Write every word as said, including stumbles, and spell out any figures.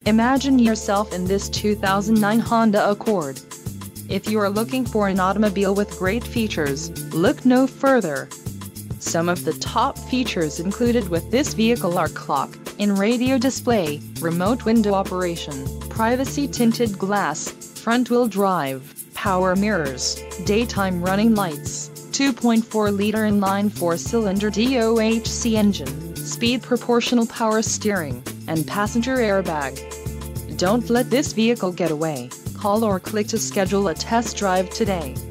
Imagine yourself in this two thousand nine Honda Accord. If you are looking for an automobile with great features, look no further. Some of the top features included with this vehicle are clock-in radio display, remote window operation, privacy tinted glass, front-wheel drive, power mirrors, daytime running lights, two point four liter inline four-cylinder D O H C engine, speed proportional power steering, and passenger airbag. Don't let this vehicle get away. Call or click to schedule a test drive today.